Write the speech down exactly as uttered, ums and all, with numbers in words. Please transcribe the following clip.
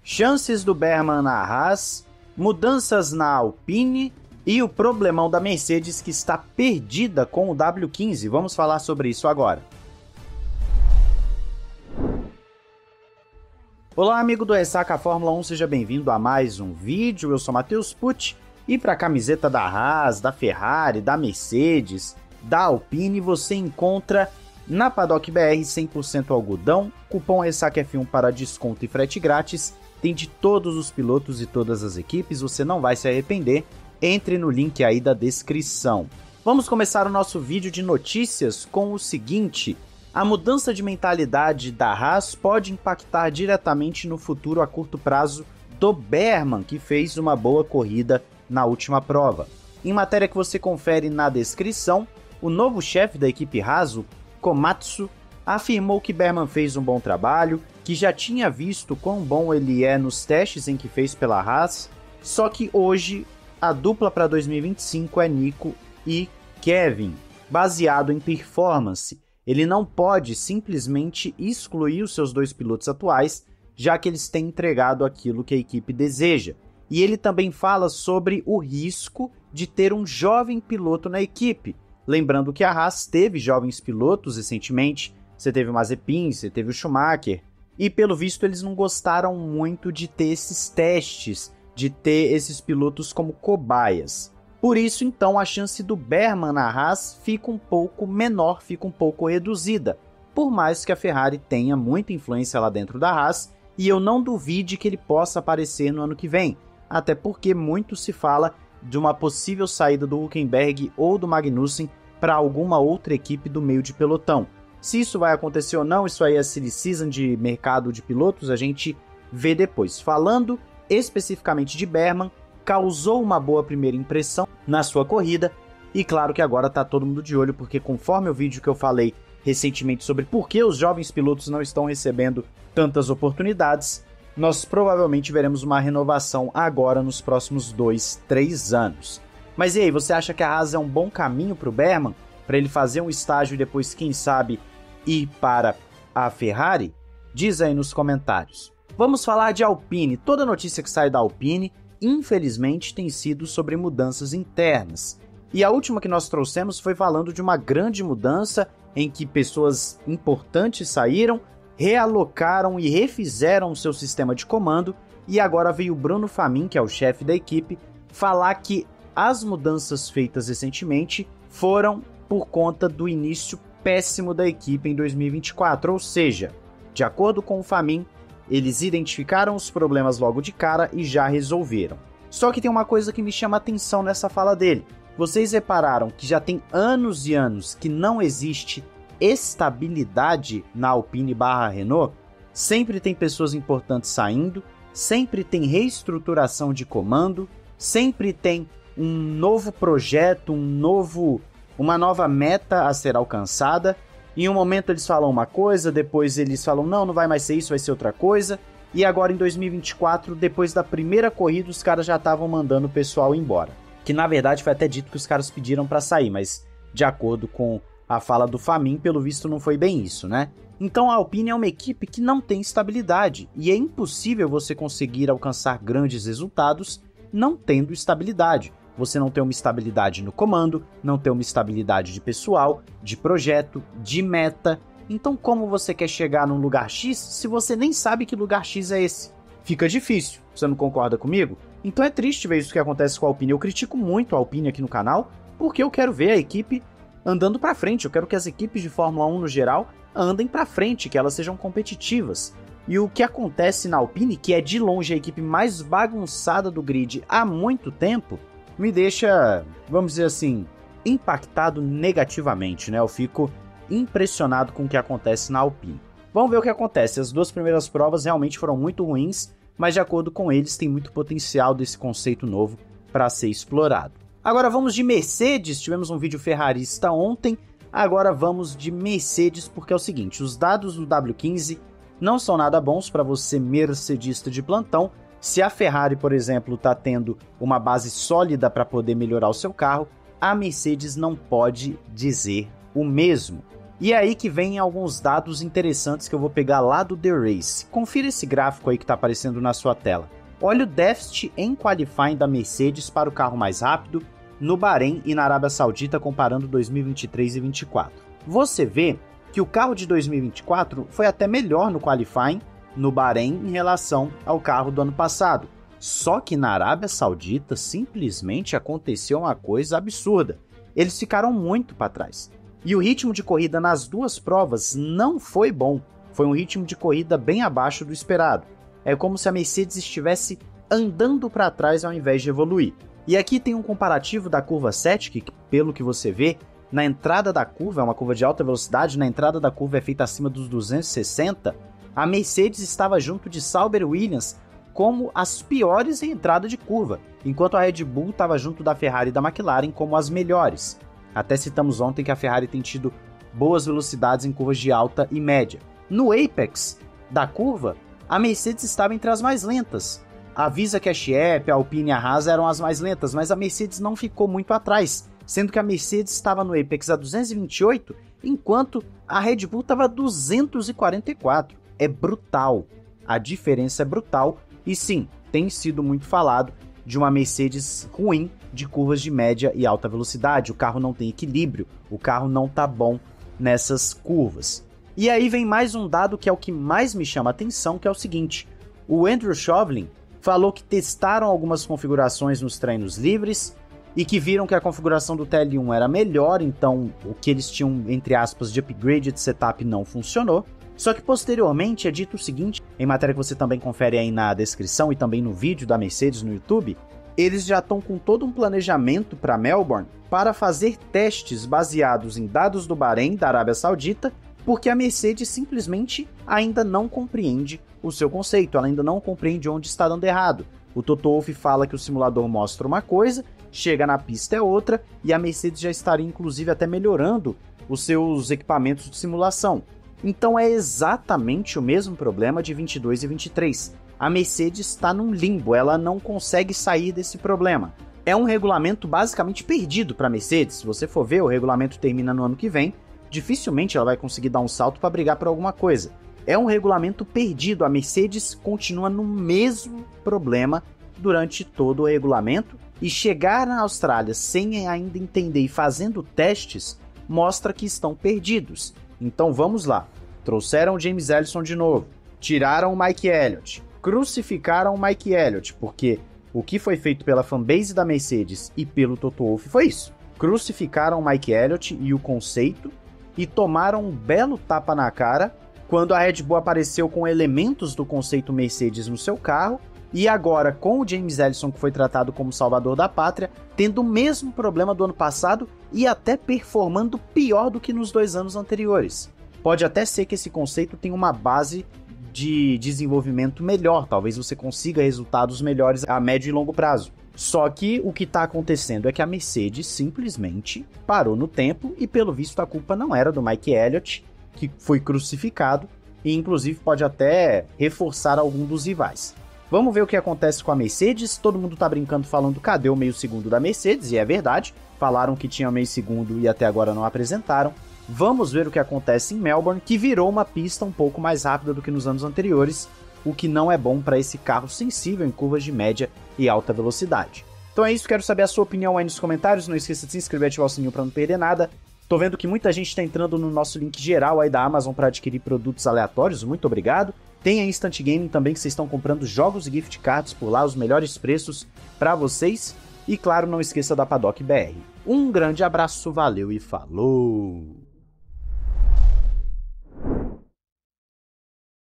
chances do Berman na Haas, mudanças na Alpine e o problemão da Mercedes que está perdida com o W quinze. Vamos falar sobre isso agora. Olá, amigo do Ressaca Fórmula um, seja bem-vindo a mais um vídeo. Eu sou Matheus Pucci e para a camiseta da Haas, da Ferrari, da Mercedes, da Alpine, você encontra na Paddock B R cem por cento algodão, cupom Ressaca F um para desconto e frete grátis, tem de todos os pilotos e todas as equipes, você não vai se arrepender, entre no link aí da descrição. Vamos começar o nosso vídeo de notícias com o seguinte: a mudança de mentalidade da Haas pode impactar diretamente no futuro a curto prazo do Berman, que fez uma boa corrida na última prova. Em matéria que você confere na descrição, o novo chefe da equipe Haas, Komatsu, afirmou que Berman fez um bom trabalho, que já tinha visto quão bom ele é nos testes em que fez pela Haas, só que hoje a dupla para dois mil e vinte e cinco é Nico e Kevin, baseado em performance. Ele não pode simplesmente excluir os seus dois pilotos atuais, já que eles têm entregado aquilo que a equipe deseja. E ele também fala sobre o risco de ter um jovem piloto na equipe. Lembrando que a Haas teve jovens pilotos recentemente, você teve o Mazepin, você teve o Schumacher, e pelo visto eles não gostaram muito de ter esses testes, de ter esses pilotos como cobaias. Por isso, então, a chance do Berman na Haas fica um pouco menor, fica um pouco reduzida, por mais que a Ferrari tenha muita influência lá dentro da Haas, e eu não duvide que ele possa aparecer no ano que vem, até porque muito se fala de uma possível saída do Hülkenberg ou do Magnussen para alguma outra equipe do meio de pelotão. Se isso vai acontecer ou não, isso aí é silly season de mercado de pilotos, a gente vê depois. Falando especificamente de Berman, causou uma boa primeira impressão na sua corrida, e claro que agora está todo mundo de olho, porque conforme o vídeo que eu falei recentemente sobre por que os jovens pilotos não estão recebendo tantas oportunidades, nós provavelmente veremos uma renovação agora nos próximos dois, três anos. Mas e aí, você acha que a Haas é um bom caminho para o Berman? Para ele fazer um estágio e depois, quem sabe, ir para a Ferrari? Diz aí nos comentários. Vamos falar de Alpine. Toda notícia que sai da Alpine, infelizmente, tem sido sobre mudanças internas. E a última que nós trouxemos foi falando de uma grande mudança em que pessoas importantes saíram, realocaram e refizeram o seu sistema de comando, e agora veio o Bruno Famin, que é o chefe da equipe, falar que as mudanças feitas recentemente foram por conta do início péssimo da equipe em dois mil e vinte e quatro, ou seja, de acordo com o Famin, eles identificaram os problemas logo de cara e já resolveram. Só que tem uma coisa que me chama a atenção nessa fala dele. Vocês repararam que já tem anos e anos que não existe estabilidade na Alpine barra Renault? Sempre tem pessoas importantes saindo, sempre tem reestruturação de comando, sempre tem um novo projeto, um novo, uma nova meta a ser alcançada. Em um momento eles falam uma coisa, depois eles falam não, não vai mais ser isso, vai ser outra coisa. E agora em dois mil e vinte e quatro, depois da primeira corrida, os caras já estavam mandando o pessoal embora. Que na verdade foi até dito que os caras pediram para sair, mas de acordo com a fala do Famin, pelo visto não foi bem isso, né? Então a Alpine é uma equipe que não tem estabilidade, e é impossível você conseguir alcançar grandes resultados não tendo estabilidade. Você não tem uma estabilidade no comando, não tem uma estabilidade de pessoal, de projeto, de meta. Então como você quer chegar num lugar X se você nem sabe que lugar X é esse? Fica difícil, você não concorda comigo? Então é triste ver isso que acontece com a Alpine. Eu critico muito a Alpine aqui no canal, porque eu quero ver a equipe andando para frente. Eu quero que as equipes de Fórmula um no geral andem para frente, que elas sejam competitivas. E o que acontece na Alpine, que é de longe a equipe mais bagunçada do grid há muito tempo, me deixa, vamos dizer assim, impactado negativamente, né? Eu fico impressionado com o que acontece na Alpine. Vamos ver o que acontece. As duas primeiras provas realmente foram muito ruins, mas de acordo com eles tem muito potencial desse conceito novo para ser explorado. Agora vamos de Mercedes. Tivemos um vídeo ferrarista ontem, agora vamos de Mercedes, porque é o seguinte, os dados do W quinze não são nada bons para você mercedista de plantão. Se a Ferrari, por exemplo, está tendo uma base sólida para poder melhorar o seu carro, a Mercedes não pode dizer o mesmo. E é aí que vem alguns dados interessantes que eu vou pegar lá do The Race. Confira esse gráfico aí que está aparecendo na sua tela. Olha o déficit em qualifying da Mercedes para o carro mais rápido no Bahrein e na Arábia Saudita, comparando dois mil e vinte e três e vinte e quatro. Você vê que o carro de dois mil e vinte e quatro foi até melhor no qualifying no Bahrein em relação ao carro do ano passado. Só que na Arábia Saudita simplesmente aconteceu uma coisa absurda. Eles ficaram muito para trás. E o ritmo de corrida nas duas provas não foi bom. Foi um ritmo de corrida bem abaixo do esperado. É como se a Mercedes estivesse andando para trás ao invés de evoluir. E aqui tem um comparativo da curva sete, que pelo que você vê, na entrada da curva, é uma curva de alta velocidade, na entrada da curva é feita acima dos duzentos e sessenta, a Mercedes estava junto de Sauber e Williams como as piores em entrada de curva, enquanto a Red Bull estava junto da Ferrari e da McLaren como as melhores. Até citamos ontem que a Ferrari tem tido boas velocidades em curvas de alta e média. No apex da curva, a Mercedes estava entre as mais lentas. Avisa que a Chiep, a Alpine e a Haas eram as mais lentas, mas a Mercedes não ficou muito atrás, sendo que a Mercedes estava no apex a duzentos e vinte e oito, enquanto a Red Bull estava a duzentos e quarenta e quatro. É brutal. A diferença é brutal e sim, tem sido muito falado de uma Mercedes ruim de curvas de média e alta velocidade. O carro não tem equilíbrio, o carro não tá bom nessas curvas. E aí vem mais um dado que é o que mais me chama a atenção, que é o seguinte: o Andrew Chauvelin falou que testaram algumas configurações nos treinos livres e que viram que a configuração do T L um era melhor, então o que eles tinham, entre aspas, de upgrade de setup não funcionou. Só que posteriormente é dito o seguinte, em matéria que você também confere aí na descrição e também no vídeo da Mercedes no YouTube, eles já estão com todo um planejamento para Melbourne para fazer testes baseados em dados do Bahrein, da Arábia Saudita, porque a Mercedes simplesmente ainda não compreende o seu conceito, ela ainda não compreende onde está dando errado. O Toto Wolff fala que o simulador mostra uma coisa, chega na pista é outra, e a Mercedes já estaria inclusive até melhorando os seus equipamentos de simulação. Então é exatamente o mesmo problema de vinte e dois e vinte e três. A Mercedes está num limbo, ela não consegue sair desse problema. É um regulamento basicamente perdido para a Mercedes. Se você for ver, o regulamento termina no ano que vem, dificilmente ela vai conseguir dar um salto para brigar por alguma coisa. É um regulamento perdido, a Mercedes continua no mesmo problema durante todo o regulamento, e chegar na Austrália sem ainda entender e fazendo testes mostra que estão perdidos. Então vamos lá, trouxeram o James Ellison de novo, tiraram o Mike Elliott, crucificaram o Mike Elliott, porque o que foi feito pela fanbase da Mercedes e pelo Toto Wolff foi isso. Crucificaram o Mike Elliott e o conceito e tomaram um belo tapa na cara quando a Red Bull apareceu com elementos do conceito Mercedes no seu carro, e agora com o James Ellison, que foi tratado como salvador da pátria, tendo o mesmo problema do ano passado e até performando pior do que nos dois anos anteriores. Pode até ser que esse conceito tenha uma base de desenvolvimento melhor, talvez você consiga resultados melhores a médio e longo prazo. Só que o que está acontecendo é que a Mercedes simplesmente parou no tempo e pelo visto a culpa não era do Mike Elliott, que foi crucificado e inclusive pode até reforçar algum dos rivais. Vamos ver o que acontece com a Mercedes. Todo mundo tá brincando falando cadê o meio segundo da Mercedes, e é verdade, falaram que tinha meio segundo e até agora não apresentaram. Vamos ver o que acontece em Melbourne, que virou uma pista um pouco mais rápida do que nos anos anteriores, o que não é bom para esse carro sensível em curvas de média e alta velocidade. Então é isso, quero saber a sua opinião aí nos comentários, não esqueça de se inscrever e ativar o sininho para não perder nada. Tô vendo que muita gente está entrando no nosso link geral aí da Amazon para adquirir produtos aleatórios, muito obrigado. Tem a Instant Gaming também, que vocês estão comprando jogos e gift cards por lá, os melhores preços para vocês. E claro, não esqueça da Paddock B R. Um grande abraço, valeu e falou!